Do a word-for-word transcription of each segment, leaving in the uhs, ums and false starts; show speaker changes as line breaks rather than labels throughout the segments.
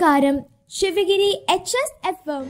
നമസ്കാരം. Sivagiri H S F M.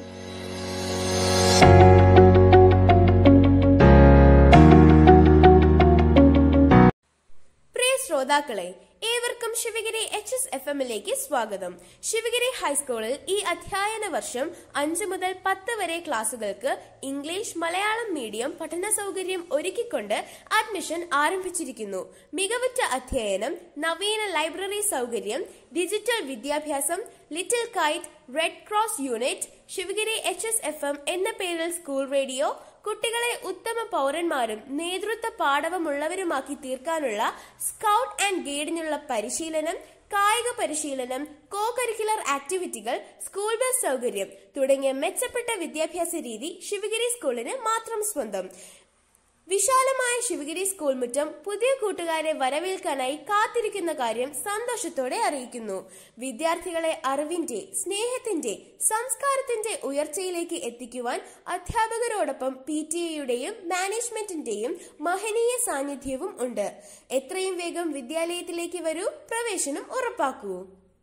പ്രിയ ശ്രോതാക്കളെ, ഏവർക്കും ശിവഗിരി എച്ച് എസ് എഫ് എമ്മിലേക്ക് സ്വാഗതം. ശിവഗിരി ഹൈസ്കൂളിൽ ഈ അധ്യയന വർഷം അഞ്ചു മുതൽ പത്ത് വരെ ക്ലാസുകൾക്ക് ഇംഗ്ലീഷ് മലയാളം മീഡിയം പഠന സൗകര്യം ഒരുക്കിക്കൊണ്ട് അഡ്മിഷൻ ആരംഭിച്ചിരിക്കുന്നു. മികവുറ്റ അധ്യയനം, നവീന ലൈബ്രറി സൗകര്യം, ഡിജിറ്റൽ വിദ്യാഭ്യാസം, little kite, red cross unit, Sivagiri H S F M എന്ന പേരിൽ സ്കൂൾ റേഡിയോ, കുട്ടികളെ ഉത്തമ പൗരന്മാരും നേതൃത്വ പാടവമുള്ളവരുമാക്കി തീർക്കാനുള്ള സ്കൗട്ട് ആൻഡ് ഗൈഡിനുള്ള പരിശീലനം, കായിക പരിശീലനം, കോ കരിക്കുലർ ആക്ടിവിറ്റികൾ, സ്കൂൾ ബസ് സൗകര്യം തുടങ്ങിയ മെച്ചപ്പെട്ട വിദ്യാഭ്യാസ രീതി ശിവഗിരി സ്കൂളിന് മാത്രം സ്വന്തം. വിശാലമായ ശിവഗിരി സ്കൂൾ മുറ്റം പുതിയ കൂട്ടുകാരെ വരവേൽക്കാനായി കാത്തിരിക്കുന്ന കാര്യം സന്തോഷത്തോടെ അറിയിക്കുന്നു. വിദ്യാർത്ഥികളെ അറിവിന്റെ, സ്നേഹത്തിന്റെ, സംസ്കാരത്തിന്റെ ഉയർച്ചയിലേക്ക് എത്തിക്കുവാൻ അധ്യാപകരോടൊപ്പം പി ടി എയുടെയും മാനേജ്മെന്റിന്റെയും മഹനീയ സാന്നിധ്യവും ഉണ്ട്. എത്രയും വേഗം വിദ്യാലയത്തിലേക്ക് വരൂ, പ്രവേശനം ഉറപ്പാക്കൂ.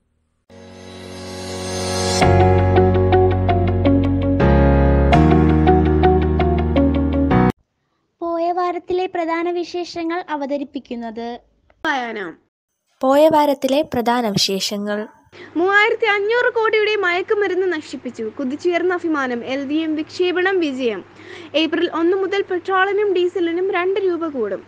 പോയ വാരത്തിലെ പ്രധാന വിശേഷങ്ങൾ അവതരിപ്പിക്കുന്നത്
പോയ വാരത്തിലെ പ്രധാന വിശേഷങ്ങൾ.
മൂവായിരത്തി അഞ്ഞൂറ് കോടിയുടെ മയക്കുമരുന്ന് നശിപ്പിച്ചു. കുതിച്ചുയർന്ന അഭിമാനം. എൽ വി എം വിക്ഷേപണം വിജയം. ഏപ്രിൽ ഒന്ന് മുതൽ പെട്രോളിനും ഡീസലിനും രണ്ട് രൂപ കൂടും.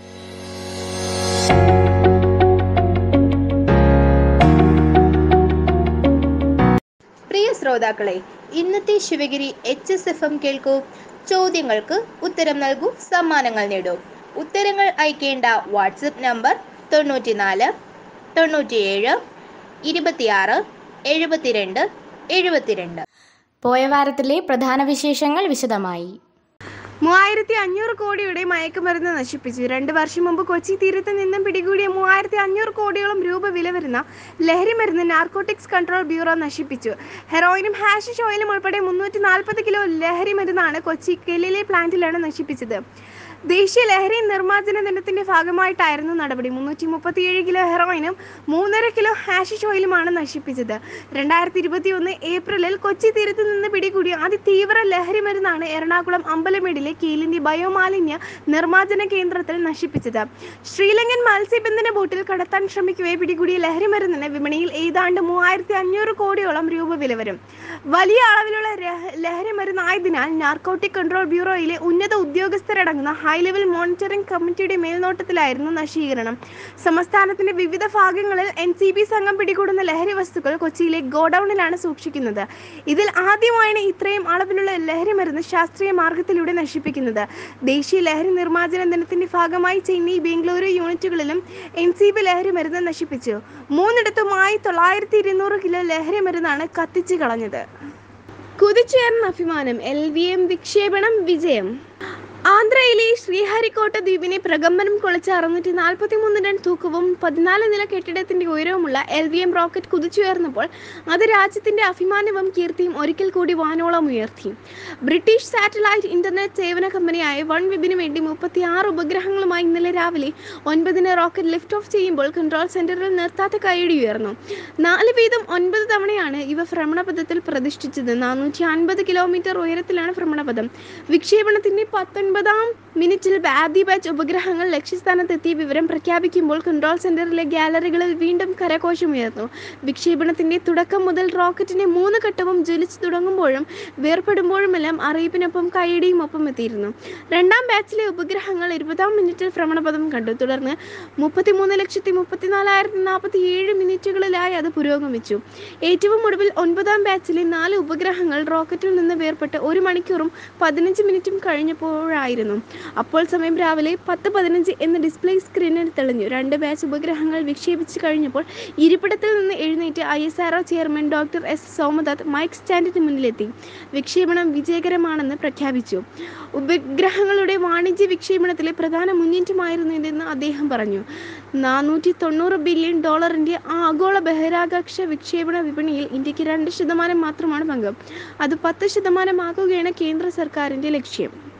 പ്രിയ ശ്രോതാക്കളെ, ഇന്നത്തെ Sivagiri H S F M കേൾക്കൂ. ചോദ്യങ്ങൾക്ക് ഉത്തരം നൽകൂ, സമ്മാനങ്ങൾ നേടൂ. ഉത്തരങ്ങൾ അയക്കേണ്ട വാട്സപ്പ് നമ്പർ തൊണ്ണൂറ്റിനാല് തൊണ്ണൂറ്റിയേഴ് ഇരുപത്തിയാറ് എഴുപത്തിരണ്ട് എഴുപത്തിരണ്ട്.
പോയ വാരത്തിലെ പ്രധാന വിശേഷങ്ങൾ വിശദമായി.
മൂവായിരത്തി അഞ്ഞൂറ് കോടിയുടെ മയക്കുമരുന്ന് നശിപ്പിച്ചു. രണ്ട് വർഷം മുമ്പ് കൊച്ചി തീരത്ത് നിന്നും പിടികൂടിയ മൂവായിരത്തി അഞ്ഞൂറ് കോടിയോളം രൂപ വില വരുന്ന ലഹരി മരുന്ന് നാർക്കോട്ടിക്സ് കൺട്രോൾ ബ്യൂറോ നശിപ്പിച്ചു. ഹെറോയിനും ഹാഷിഷ് ഓയിലും ഉൾപ്പെടെ മുന്നൂറ്റി നാൽപ്പത് കിലോ ലഹരി മരുന്നാണ് കൊച്ചി കെല്ലിലെ പ്ലാന്റിലാണ് നശിപ്പിച്ചത്. ദേശീയ ലഹരി നിർമ്മാർജ്ജന ദിനത്തിന്റെ ഭാഗമായിട്ടായിരുന്നു നടപടി. മുന്നൂറ്റി മുപ്പത്തിയേഴ് കിലോ ഹെറോയിനും മൂന്നര കിലോ ഹാഷിഷ് ഓയിലുമാണ് നശിപ്പിച്ചത്. രണ്ടായിരത്തി ഇരുപത്തി ഒന്ന് ഏപ്രിലിൽ കൊച്ചി തീരത്ത് നിന്ന് പിടികൂടിയ അതിതീവ്ര ലഹരി മരുന്നാണ് എറണാകുളം അമ്പലമേടിലെ കീലിന്റെ ബയോമാലിന്യ നിർമ്മാർജ്ജന കേന്ദ്രത്തിൽ നശിപ്പിച്ചത്. ശ്രീലങ്കൻ മത്സ്യബന്ധന ബോട്ടിൽ കടത്താൻ ശ്രമിക്കവേ പിടികൂടിയ ലഹരി മരുന്നിന് വിപണിയിൽ ഏതാണ്ട് മൂവായിരത്തി അഞ്ഞൂറ് കോടിയോളം രൂപ വില വരും. വലിയ അളവിലുള്ള ലഹരി മരുന്നായതിനാൽ നാർക്കോട്ടിക് കൺട്രോൾ ബ്യൂറോയിലെ ഉന്നത ഉദ്യോഗസ്ഥരടങ്ങുന്ന ഹൈ ലെവൽ മോണിറ്ററിംഗ് കമ്മിറ്റിയുടെ മേൽനോട്ടത്തിലായിരുന്നു നശീകരണം. സംസ്ഥാനത്തിന്റെ വിവിധ ഭാഗങ്ങളിൽ എൻ സി ബി സംഘം പിടികൂടുന്ന ലഹരി വസ്തുക്കൾ കൊച്ചിയിലെ ഗോഡൌണിലാണ് സൂക്ഷിക്കുന്നത്. ഇതിൽ ആദ്യമായാണ് ഇത്രയും അളവിലുള്ള ലഹരി മരുന്ന് ശാസ്ത്രീയ മാർഗത്തിലൂടെ നശിപ്പിക്കുന്നത്. ദേശീയ ലഹരി നിർമ്മാർജ്ജന ദിനത്തിന്റെ ഭാഗമായി ചെന്നൈ, ബംഗളൂരു യൂണിറ്റുകളിലും എൻ സി ബി ലഹരി മരുന്ന് നശിപ്പിച്ചു. മൂന്നിടത്തുമായി തൊള്ളായിരത്തി ഇരുന്നൂറ് കിലോ ലഹരി മരുന്നാണ് കത്തിച്ചു കളഞ്ഞത്. കുതിച്ചുയർന്ന അഭിമാനം. എൽ വി എം വിക്ഷേപണം വിജയം. ആന്ധ്രയിലെ ശ്രീഹരിക്കോട്ട ദ്വീപിനെ പ്രകമ്പനം കൊള്ളിച്ച അറുന്നൂറ്റി നാൽപ്പത്തി മൂന്ന് ടൺ തൂക്കവും പതിനാല് നില കെട്ടിടത്തിന്റെ ഉയരവുമുള്ള എൽ വി എം റോക്കറ്റ് കുതിച്ചുയർന്നപ്പോൾ അത് രാജ്യത്തിന്റെ അഭിമാനവും കീർത്തിയും ഒരിക്കൽ കൂടി വാനോളം ഉയർത്തി. ബ്രിട്ടീഷ് സാറ്റലൈറ്റ് ഇന്റർനെറ്റ് സേവന കമ്പനിയായ വൺ വെബിന് വേണ്ടി മുപ്പത്തി ആറ് ഉപഗ്രഹങ്ങളുമായി ഇന്നലെ രാവിലെ ഒൻപതിന് റോക്കറ്റ് ലിഫ്റ്റ് ഓഫ് ചെയ്യുമ്പോൾ കൺട്രോൾ സെന്ററിൽ നിർത്താത്ത കൈയടി ഉയർന്നു. നാല് വീതം ഒൻപത് തവണയാണ് ഇവ ഭ്രമണപഥത്തിൽ പ്രതിഷ്ഠിച്ചത്. നാനൂറ്റി അൻപത് കിലോമീറ്റർ ഉയരത്തിലാണ് ഭ്രമണപഥം. വിക്ഷേപണത്തിന്റെ പത്തൊൻപതാം മിനിറ്റിൽ ആദ്യ ബാച്ച് ഉപഗ്രഹങ്ങൾ ലക്ഷ്യസ്ഥാനത്തെത്തിയ വിവരം പ്രഖ്യാപിക്കുമ്പോൾ കൺട്രോൾ സെന്ററിലെ ഗാലറികളിൽ വീണ്ടും കരഘോഷമുയർന്നു. വിക്ഷേപണത്തിന്റെ തുടക്കം മുതൽ റോക്കറ്റിന്റെ മൂന്ന് ഘട്ടവും ജ്വലിച്ചു തുടങ്ങുമ്പോഴും വേർപ്പെടുമ്പോഴുമെല്ലാം അറിയിപ്പിനൊപ്പം കൈയടിയും ഒപ്പം എത്തിയിരുന്നു. രണ്ടാം ബാച്ചിലെ ഉപഗ്രഹങ്ങൾ ഇരുപതാം മിനിറ്റിൽ ഭ്രമണപഥം കണ്ടു. തുടർന്ന് മുപ്പത്തിമൂന്ന് ലക്ഷത്തി മുപ്പത്തിനാലായിരത്തി നാൽപ്പത്തി ഏഴ് മിനിറ്റുകളിലായി അത് പുരോഗമിച്ചു. ഏറ്റവും ഒടുവിൽ ഒൻപതാം ബാച്ചിലെ നാല് ഉപഗ്രഹങ്ങൾ റോക്കറ്റിൽ നിന്ന് വേർപെട്ട് ഒരു മണിക്കൂറും പതിനഞ്ച് മിനിറ്റും കഴിഞ്ഞപ്പോഴായിരുന്നു. അപ്പോൾ സമയം രാവിലെ പത്ത് പതിനഞ്ച് എന്ന ഡിസ്പ്ലേ സ്ക്രീനിൽ തെളിഞ്ഞു. രണ്ട് ബാച്ച് ഉപഗ്രഹങ്ങൾ വിക്ഷേപിച്ചു കഴിഞ്ഞപ്പോൾ ഇരിപ്പിടത്തിൽ നിന്ന് എഴുന്നേറ്റ് I S R O chairman doctor S Somadath mike സ്റ്റാൻഡിന് മുന്നിലെത്തി വിക്ഷേപണം വിജയകരമാണെന്ന് പ്രഖ്യാപിച്ചു. ഉപഗ്രഹങ്ങളുടെ വാണിജ്യ വിക്ഷേപണത്തിലെ പ്രധാന മുന്നേറ്റമായിരുന്നു ഇതെന്ന് അദ്ദേഹം പറഞ്ഞു. നാനൂറ്റി തൊണ്ണൂറ് ബില്യൺ ഡോളറിന്റെ ആഗോള ബഹിരാകാശ വിക്ഷേപണ വിപണിയിൽ ഇന്ത്യക്ക് രണ്ട് ശതമാനം മാത്രമാണ് പങ്ക്. അത് പത്ത് ശതമാനമാക്കുകയാണ് കേന്ദ്ര സർക്കാരിന്റെ ലക്ഷ്യം.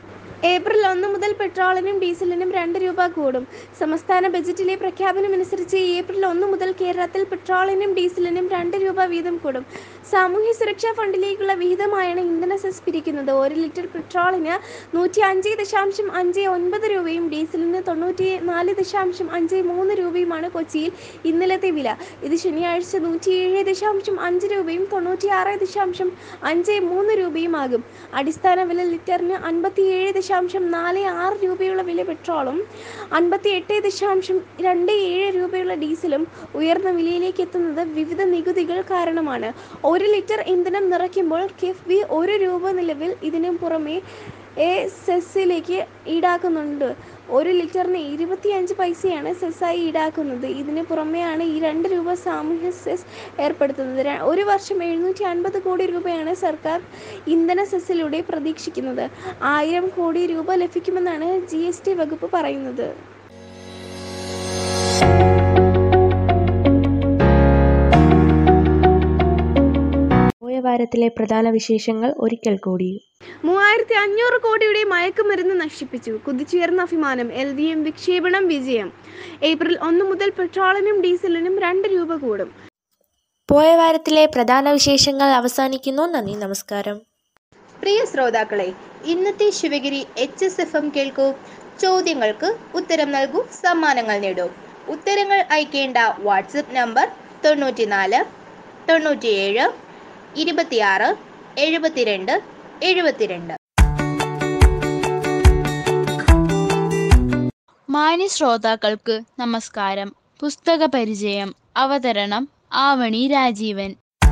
ഏപ്രിൽ ഒന്ന് മുതൽ പെട്രോളിനും ഡീസലിനും രണ്ട് രൂപ കൂടും. സംസ്ഥാന ബജറ്റിലെ പ്രഖ്യാപനമനുസരിച്ച് ഏപ്രിൽ ഒന്ന് മുതൽ കേരളത്തിൽ പെട്രോളിനും ഡീസലിനും രണ്ട് രൂപ വീതം കൂടും. സാമൂഹ്യ സുരക്ഷാ ഫണ്ടിലേക്കുള്ള വിഹിതമായാണ് ഇന്ധന സെസ് പിരിക്കുന്നത്. ഒരു ലിറ്റർ പെട്രോളിന് നൂറ്റി അഞ്ച് ദശാംശം അഞ്ച് ഒൻപത് രൂപയും ഡീസലിന് തൊണ്ണൂറ്റി നാല് ദശാംശം അഞ്ച് മൂന്ന് രൂപയുമാണ് കൊച്ചിയിൽ ഇന്നലത്തെ വില. ഇത് ശനിയാഴ്ച നൂറ്റിയേഴ് ദശാംശം അഞ്ച് രൂപയും തൊണ്ണൂറ്റിയാറ് ദശാംശം അഞ്ച് മൂന്ന് രൂപയുമാകും. അടിസ്ഥാന വില ലിറ്ററിന് അൻപത്തിയേഴ് ദശാംശം നാല് ആറ് രൂപയുള്ള വില പെട്രോളും അൻപത്തി എട്ട് ദശാംശം രണ്ട് ഏഴ് രൂപയുള്ള ഡീസലും ഉയർന്ന വിലയിലേക്ക് എത്തുന്നത് വിവിധ നികുതികൾ കാരണമാണ്. ഒരു ലിറ്റർ ഇന്ധനം നിറയ്ക്കുമ്പോൾ കിഫ്ബി ഒരു രൂപ നിലവിൽ ഇതിനു പുറമെ എ സെസ്സിലേക്ക് ഈടാക്കുന്നുണ്ട്. ഒരു ലിറ്ററിന് ഇരുപത്തിയഞ്ച് പൈസയാണ് സെസ്സായി ഈടാക്കുന്നത്. ഇതിന് പുറമെയാണ് ഈ രണ്ട് രൂപ സാമൂഹ്യ സെസ് ഏർപ്പെടുത്തുന്നത്. ഒരു വർഷം എഴുന്നൂറ്റി അൻപത് കോടി രൂപയാണ് സർക്കാർ ഇന്ധന സെസ്സിലൂടെ പ്രതീക്ഷിക്കുന്നത്. ആയിരം കോടി രൂപ ലഭിക്കുമെന്നാണ് ജി എസ് ടി വകുപ്പ് പറയുന്നത്.
പോയ വാരത്തിലെ പ്രധാന വിശേഷങ്ങൾ ഒരിക്കൽ കൂടി.
മൂവായിരത്തി അഞ്ഞൂറ് കോടിയുടെ മയക്കുമരുന്ന് നശിപ്പിച്ചു. കുതിച്ചുയർന്ന അഭിമാനം. എൽ വി എം വിക്ഷേപണം വിജയം. ഏപ്രിൽ ഒന്ന് മുതൽ പെട്രോളിനും ഡീസലിനും രണ്ട് രൂപ കൂടും.
പോയ വാരത്തിലെ പ്രധാന വിശേഷങ്ങൾ അവസാനിക്കുന്നു. നന്ദി, നമസ്കാരം.
പ്രിയ ശ്രോതാക്കളെ, ഇന്നത്തെ Sivagiri H S F M കേൾക്കൂ. ചോദ്യങ്ങൾക്ക് ഉത്തരം നൽകൂ, സമ്മാനങ്ങൾ നേടൂ. ഉത്തരങ്ങൾ അയക്കേണ്ട വാട്സപ്പ് നമ്പർ തൊണ്ണൂറ്റിനാല് തൊണ്ണൂറ്റിയേഴ് ഇരുപത്തിയാറ് എഴുപത്തിരണ്ട് എഴുപത്തിരണ്ട്.
മാന്യ ശ്രോതാക്കൾക്ക് നമസ്കാരം. പുസ്തക പരിചയം. അവതരണം ആവണി രാജീവൻ.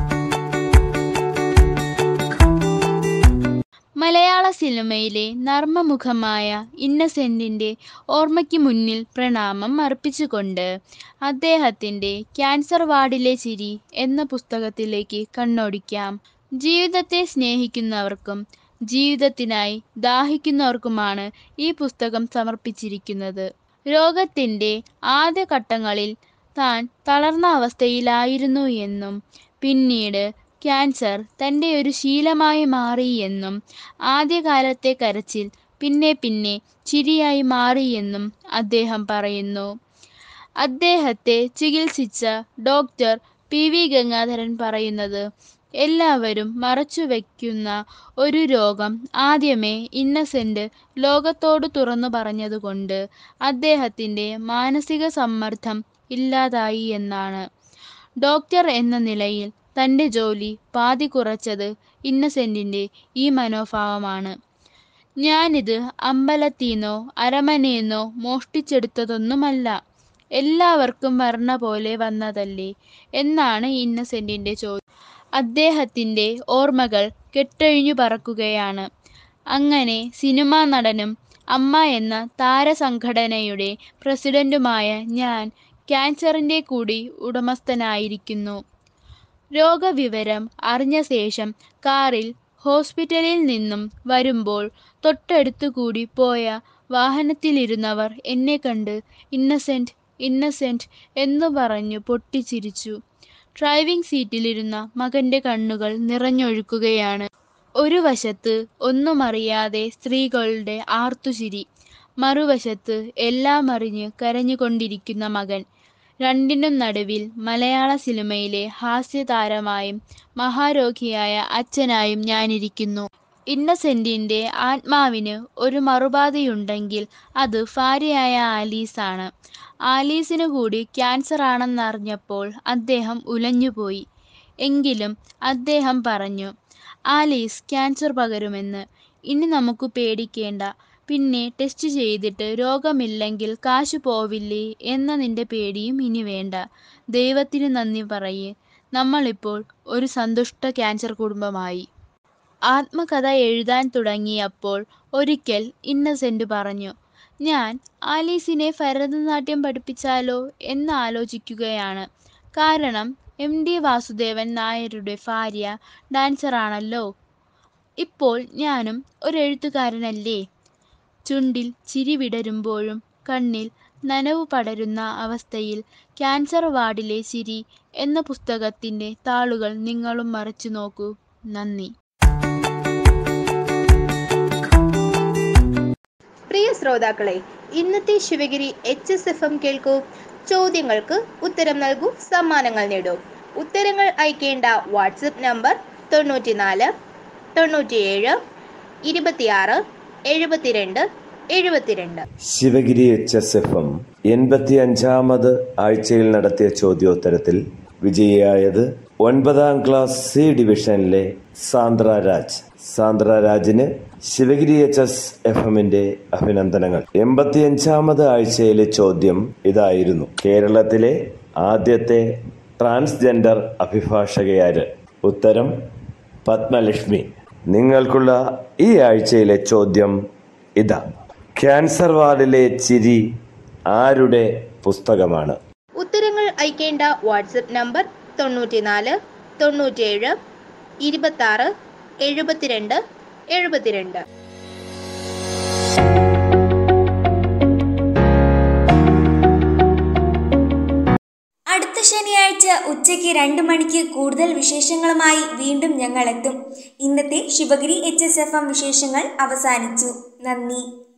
മലയാള സിനിമയിലെ നർമ്മമുഖമായ ഇന്നസെന്റിന്റെ ഓർമ്മയ്ക്ക് മുന്നിൽ പ്രണാമം അർപ്പിച്ചുകൊണ്ട് അദ്ദേഹത്തിന്റെ ക്യാൻസർ വാർഡിലെ ചിരി എന്ന പുസ്തകത്തിലേക്ക് കണ്ണോടിക്കാം. ജീവിതത്തെ സ്നേഹിക്കുന്നവർക്കും ജീവിതത്തിനായി ദാഹിക്കുന്നവർക്കുമാണ് ഈ പുസ്തകം സമർപ്പിച്ചിരിക്കുന്നത്. രോഗത്തിന്റെ ആദ്യഘട്ടങ്ങളിൽ താൻ തളർന്ന അവസ്ഥയിലായിരുന്നു എന്നും പിന്നീട് ക്യാൻസർ തൻ്റെ ഒരു ശീലമായി മാറിയെന്നും ആദ്യകാലത്തെ കരച്ചിൽ പിന്നെ പിന്നെ ചിരിയായി മാറിയെന്നും അദ്ദേഹം പറയുന്നു. അദ്ദേഹത്തെ ചികിത്സിച്ച ഡോക്ടർ പി വി ഗംഗാധരൻ പറയുന്നത്, എല്ലാവരും മറച്ചുവെക്കുന്ന ഒരു രോഗം ആദ്യമേ ഇന്നസെന്റ് ലോകത്തോട് തുറന്നു പറഞ്ഞതുകൊണ്ട് അദ്ദേഹത്തിൻ്റെ മാനസിക സമ്മർദ്ദം ഇല്ലാതായി എന്നാണ്. ഡോക്ടർ എന്ന നിലയിൽ തൻ്റെ ജോലി പാതി കുറച്ചത് ഇന്നസെന്റിൻ്റെ ഈ മനോഭാവമാണ്. ഞാനിത് അമ്പലത്തീന്നോ അരമനയെന്നോ മോഷ്ടിച്ചെടുത്തതൊന്നുമല്ല, എല്ലാവർക്കും വരണ പോലെ വന്നതല്ലേ എന്നാണ് ഇന്നസെന്റിൻ്റെ ചോദ്യം. അദ്ദേഹത്തിൻ്റെ ഓർമ്മകൾ കെട്ടഴിഞ്ഞു പറക്കുകയാണ്. അങ്ങനെ സിനിമാ നടനും അമ്മ എന്ന താരസംഘടനയുടെ പ്രസിഡന്റുമായ ഞാൻ ക്യാൻസറിൻ്റെ കൂടി ഉടമസ്ഥനായിരിക്കുന്നു. രോഗവിവരം അറിഞ്ഞ ശേഷം കാറിൽ ഹോസ്പിറ്റലിൽ നിന്നും വരുമ്പോൾ തൊട്ടടുത്തുകൂടി പോയ വാഹനത്തിലിരുന്നവർ എന്നെ കണ്ട് ഇന്നസെന്റ് ഇന്നസെന്റ് എന്നു പറഞ്ഞു പൊട്ടിച്ചിരിച്ചു. ഡ്രൈവിംഗ് സീറ്റിലിരുന്ന മകന്റെ കണ്ണുകൾ നിറഞ്ഞൊഴുകുകയാണ്. ഒരു വശത്ത് ഒന്നുമറിയാതെ സ്ത്രീകളുടെ ആർത്തുചിരി, മറുവശത്ത് എല്ലാം അറിഞ്ഞ് കരഞ്ഞുകൊണ്ടിരിക്കുന്ന മകൻ. രണ്ടിനും നടുവിൽ മലയാള സിനിമയിലെ ഹാസ്യതാരമായും മഹാരോഗിയായ അച്ഛനായും ഞാനിരിക്കുന്നു. ഇന്നസെന്റിന്റെ ആത്മാവിന് ഒരു മറുപാതയുണ്ടെങ്കിൽ അത് ഭാര്യയായ ആലീസാണ്. ആലീസിനു കൂടി ക്യാൻസർ ആണെന്നറിഞ്ഞപ്പോൾ അദ്ദേഹം ഉലഞ്ഞുപോയി. എങ്കിലും അദ്ദേഹം പറഞ്ഞു, ആലീസ് ക്യാൻസർ പകരുമെന്ന്. ഇനി നമുക്ക് പേടിക്കേണ്ട. പിന്നെ ടെസ്റ്റ് ചെയ്തിട്ട് രോഗമില്ലെങ്കിൽ കാശ് പോവില്ലേ എന്ന നിന്റെ പേടിയും ഇനി വേണ്ട. ദൈവത്തിന് നന്ദി പറയ്, നമ്മളിപ്പോൾ ഒരു സന്തുഷ്ട ക്യാൻസർ കുടുംബമായി. ആത്മകഥ എഴുതാൻ തുടങ്ങിയപ്പോൾ ഒരിക്കൽ ഇന്നസെന്റ് പറഞ്ഞു, ഞാൻ ആലീസിനെ ഭരതനാട്യം പഠിപ്പിച്ചാലോ എന്ന് ആലോചിക്കുകയാണ്. കാരണം എം ടി വാസുദേവൻ നായരുടെ ഭാര്യ ഡാൻസറാണല്ലോ. ഇപ്പോൾ ഞാനും ഒരെഴുത്തുകാരനല്ലേ. ചുണ്ടിൽ ചിരി വിടരുമ്പോഴും കണ്ണിൽ നനവ് പടരുന്ന അവസ്ഥയിൽ ക്യാൻസർ വാർഡിലെ ചിരി എന്ന പുസ്തകത്തിൻ്റെ താളുകൾ നിങ്ങളും മറിച്ചു നോക്കൂ. നന്ദി.
ശ്രോതാക്കളെ, ഇന്നത്തെ Sivagiri H S F M കേൾക്കൂ. ചോദ്യങ്ങൾക്ക് ഉത്തരം നൽകൂ, സമ്മാനങ്ങൾ നേടൂ. ഉത്തരങ്ങൾ അയക്കേണ്ട വാട്സപ്പ് നമ്പർ തൊണ്ണൂറ്റിനാല് തൊണ്ണൂറ്റിയേഴ് ഇരുപത്തിയാറ് എഴുപത്തിരണ്ട് എഴുപത്തിരണ്ട്.
Sivagiri H S F M എൺപത്തി അഞ്ചാമത് ആഴ്ചയിൽ നടത്തിയ ചോദ്യോത്തരത്തിൽ വിജയിയായത് ഒൻപതാം ക്ലാസ് സി ഡിവിഷനിലെ സാന്ദ്ര രാജ്. സാന്ദ്ര രാജിന് ശിവഗിരി എച്ച് എസ് എഫ് എമ്മിന്റെ അഭിനന്ദനങ്ങൾ. എൺപത്തിയഞ്ചാമത് ആഴ്ചയിലെ ചോദ്യം ഇതായിരുന്നു: കേരളത്തിലെ ആദ്യത്തെ ട്രാൻസ്ജെൻഡർ അഭിഭാഷകയാര്? ഉത്തരം പത്മലക്ഷ്മി. നിങ്ങൾക്കുള്ള ഈ ആഴ്ചയിലെ ചോദ്യം ഇതാ: ക്യാൻസർ വാർഡിലെ ചിരി ആരുടെ പുസ്തകമാണ്?
ഉത്തരങ്ങൾ അയക്കേണ്ട വാട്സപ്പ് നമ്പർ തൊണ്ണൂറ്റിനാല് തൊണ്ണൂറ്റിയേഴ് ഇരുപത്താറ് എഴുപത്തിരണ്ട് എഴുപത്തിരണ്ട്.
അടുത്ത ശനിയാഴ്ച ഉച്ചയ്ക്ക് രണ്ട് മണിക്ക് കൂടുതൽ വിശേഷങ്ങളുമായി വീണ്ടും ഞങ്ങൾ എത്തും. ഇന്നത്തെ Sivagiri H S F M വിശേഷങ്ങൾ അവസാനിച്ചു. നന്ദി.